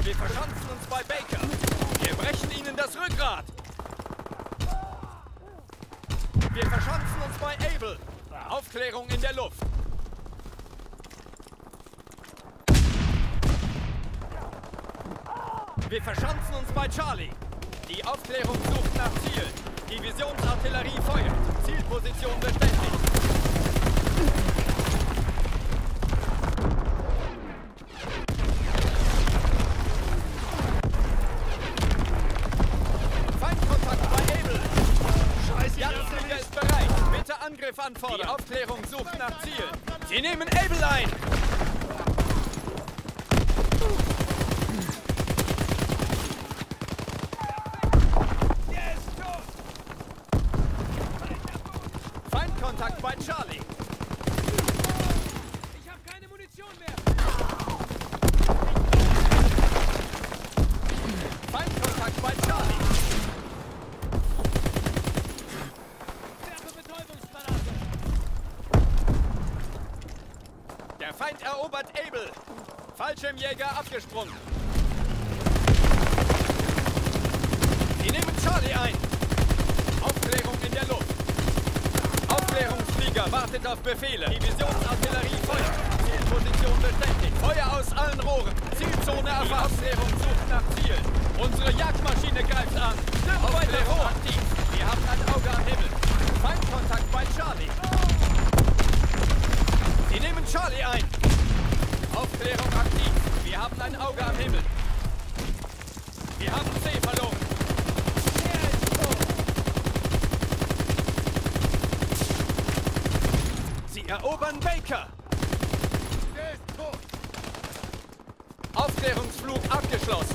Wir verschanzen uns bei Baker. Wir brechen ihnen das Rückgrat. Wir verschanzen uns bei Able. Aufklärung in der Luft. Wir verschanzen uns bei Charlie. Die Aufklärung sucht nach Ziel. Divisionsartillerie feuert. Zielposition bestätigt. Feindkontakt bei Able. Jagdflieger ist bereit. Bitte Angriff anfordern. Die Aufklärung sucht nach Ziel. Sie nehmen Able ein. Feindkontakt bei Charlie. Ich habe keine Munition mehr. Feindkontakt bei Charlie. Werfe Betäubungsgranate. Der Feind erobert Able. Fallschirmjäger abgesprungen. Sie nehmen Charlie ein. Aufklärung in der Luft. Aufklärungsflieger wartet auf Befehle. Divisionsartillerie feuert. Zielposition bestätigt. Feuer aus allen Rohren. Zielzone erfasst. Aufklärung sucht nach Ziel. Unsere Jagdmaschine greift an. Aufklärung aktiv. Wir haben ein Auge am Himmel. Feindkontakt bei Charlie. Sie nehmen Charlie ein. Aufklärung aktiv. Wir haben ein Auge am Himmel. Wir haben C verloren. Sie erobern Baker. Aufklärungsflug abgeschlossen.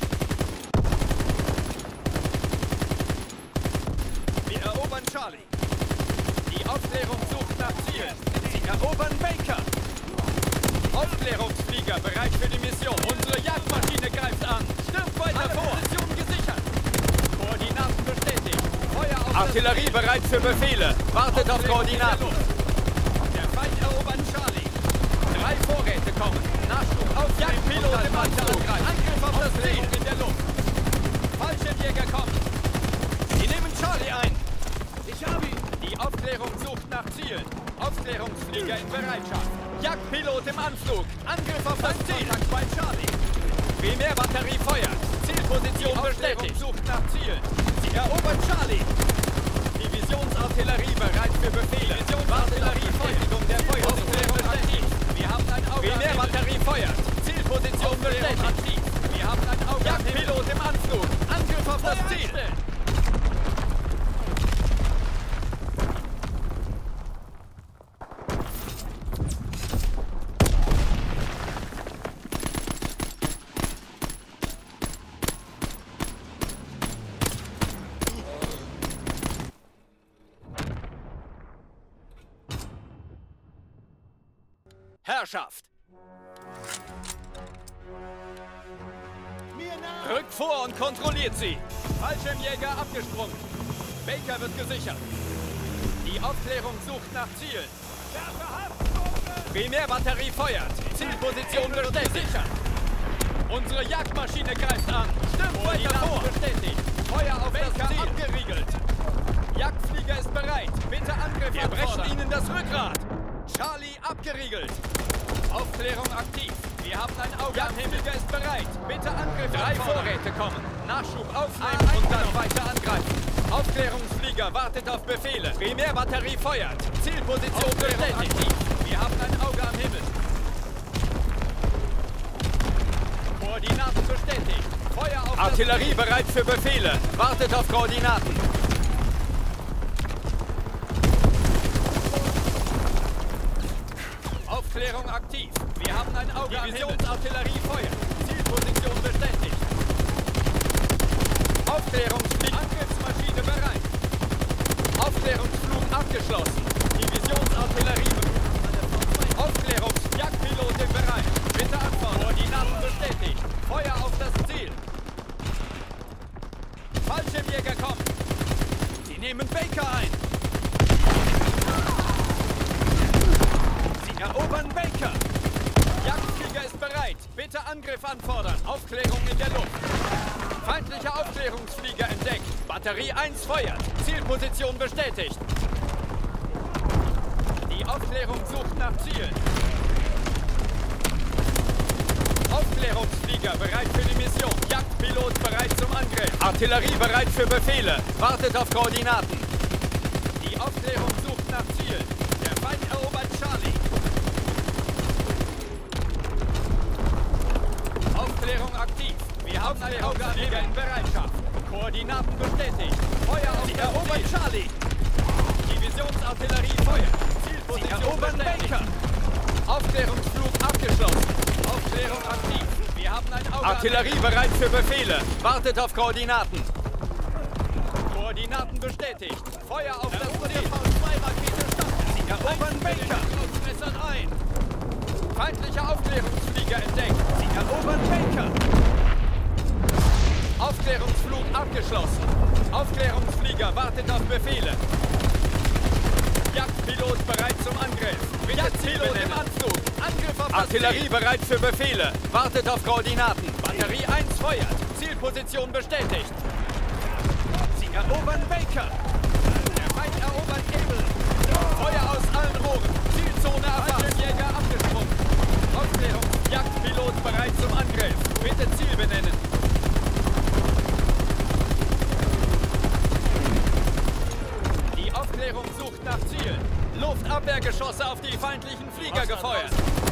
Wir erobern Charlie. Die Aufklärung sucht nach Ziel. Sie erobern Baker. Aufklärungsflieger bereit für die Mission. Unsere Jagdmaschine greift an. Stürmt weiter vor. Position gesichert. Koordinaten bestätigt. Feuer auf Artillerie bereit für Befehle. Wartet auf Koordinaten. Der Feind erobert Charlie. 3 Vorräte kommen. Nachschub auf Jagdpilot im Anflug. Angriff auf das Ziel in der Luft. Fallschirmjäger kommen. Sie nehmen Charlie ein. Ich habe ihn. Die Aufklärung sucht nach Zielen. Aufklärungsflieger in Bereitschaft. Jagdpilot im Anflug. Angriff auf das Ziel. Kontakt bei Charlie. Primärbatterie feuert. Zielposition bestätigt. Sucht nach Zielen. Sie erobern Charlie. Divisionsartillerie bereit für Befehle. Divisionsartillerie Feuerung der Feueraufklärung aktiv. Wir haben ein Auge. Primärbatterie feuert. Zielposition bestätigt. Aktiv. Wir haben ein Auge. Jagdpilot im Anflug. Angriff auf das Ziel. Herrschaft! Rückt vor und kontrolliert sie! Fallschirmjäger abgesprungen. Baker wird gesichert. Die Aufklärung sucht nach Zielen. Primärbatterie feuert. Zielposition bestätigt. Unsere Jagdmaschine greift an. Stürmt weiter vor. Bestätigt. Feuer auf Baker das Ziel. Abgeriegelt. Jagdflieger ist bereit. Bitte Angriff. Wir brechen ihnen das Rückgrat. Charlie abgeriegelt. Aufklärung aktiv. Wir haben ein Auge am Himmel. Jagdflieger ist bereit. Bitte Angriff. 3 Vorräte kommen. Nachschub aufnehmen und dann weiter angreifen. Aufklärungsflieger wartet auf Befehle. Primärbatterie feuert. Zielposition bestätigt. Wir haben ein Auge am Himmel. Koordinaten bestätigt. Feuer auf Artillerie bereit für Befehle. Wartet auf Koordinaten. Aufklärung aktiv. Wir haben ein Auge am Himmel. Divisionsartillerie feuert. Zielposition bestätigt. Aufklärungsflug. Angriffsmaschine bereit. Aufklärungsflug abgeschlossen. Divisionsartillerie. Aufklärungsjagdpilotin bereit. Bitte antworten. Koordinaten bestätigt. Feuer auf das Ziel. Fallschirmjäger kommen. Sie nehmen Baker ein. Sie erobern Baker. Jagdflieger ist bereit. Bitte Angriff anfordern. Aufklärung in der Luft. Feindlicher Aufklärungsflieger entdeckt. Batterie 1 feuert. Zielposition bestätigt. Die Aufklärung sucht nach Zielen. Aufklärungsflieger bereit für die Mission. Jagdpilot bereit zum Angriff. Artillerie bereit für Befehle. Wartet auf Koordinaten. Die Aufklärung sucht nach Zielen. Der Feind erobert Charlie. Aufklärung aktiv. Wir haben einen Aufklärungsflieger in Bereitschaft. Koordinaten bestätigt. Feuer auf das erobern Ziel. Charlie. Divisionsartillerie feuert. Zielposition erobern Baker. Aufklärungsflug abgeschlossen. Aufklärung aktiv. Wir haben ein Auge. Artillerie bereit für Befehle. Wartet auf Koordinaten. Koordinaten bestätigt. Feuer auf das Ziel. V2-Rakete starten. Sie erobern Baker. Messern ein. Feindlicher Aufklärungsflieger entdeckt. Sie erobern Baker. Aufklärungsflug abgeschlossen. Aufklärungsflieger wartet auf Befehle. Jagdpilot bereit zum Angriff. Jagdpilot im Anflug. Angriff auf Artillerie bereit für Befehle. Wartet auf Koordinaten. Batterie 1 feuert. Zielposition bestätigt. Sie erobern Baker. Der Feind erobert Cable. Feuer aus allen Rohren. Zielzone erfasst. Jäger abgesprungen. Aufklärung. Jagdpilot bereit zum Angriff. Bitte Ziel benennen. Die Aufklärung sucht nach Zielen. Luftabwehrgeschosse auf die feindlichen Flieger gefeuert.